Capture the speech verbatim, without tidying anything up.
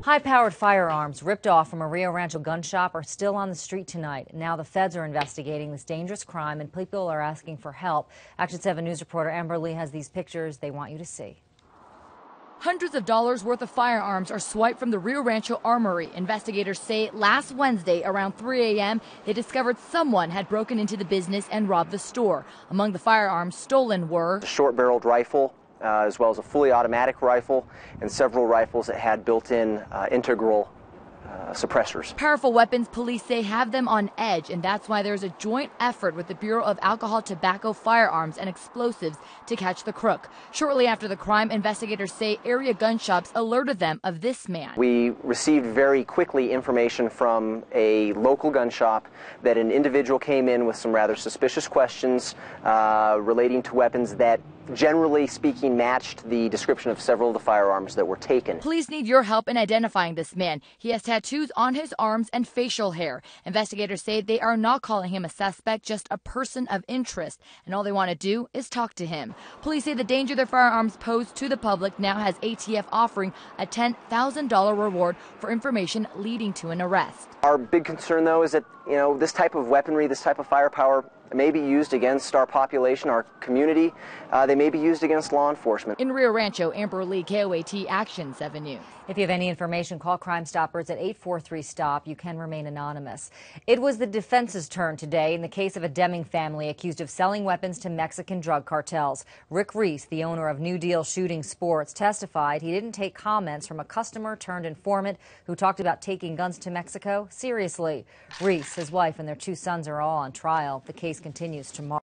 High-powered firearms ripped off from a Rio Rancho gun shop are still on the street tonight. Now the feds are investigating this dangerous crime, and people are asking for help. Action seven News reporter Amber Lee has these pictures they want you to see. Hundreds of dollars worth of firearms are swiped from the Rio Rancho Armory. Investigators say last Wednesday around three a m they discovered someone had broken into the business and robbed the store. Among the firearms stolen were a short-barreled rifle, uh, as well as a fully automatic rifle, and several rifles that had built-in uh, integral uh, suppressors. Powerful weapons, police say, have them on edge, and that's why there's a joint effort with the Bureau of Alcohol, Tobacco, Firearms, and Explosives to catch the crook. Shortly after the crime, investigators say area gun shops alerted them of this man. We received very quickly information from a local gun shop that an individual came in with some rather suspicious questions uh, relating to weapons that, generally speaking, matched the description of several of the firearms that were taken. Police need your help in identifying this man. He has tattoos on his arms and facial hair. Investigators say they are not calling him a suspect, just a person of interest, and all they want to do is talk to him. Police say the danger their firearms pose to the public now has A T F offering a ten thousand dollar reward for information leading to an arrest. Our big concern, though, is that, you know, this type of weaponry, this type of firepower may be used against our population, our community. Uh, they may be used against law enforcement. In Rio Rancho, Amber Lee, K O A T Action seven News. If you have any information, call Crime Stoppers at eight four three STOP. You can remain anonymous. It was the defense's turn today in the case of a Deming family accused of selling weapons to Mexican drug cartels. Rick Reese, the owner of New Deal Shooting Sports, testified he didn't take comments from a customer turned informant who talked about taking guns to Mexico seriously. Reese, his wife, and their two sons are all on trial. The case continues tomorrow.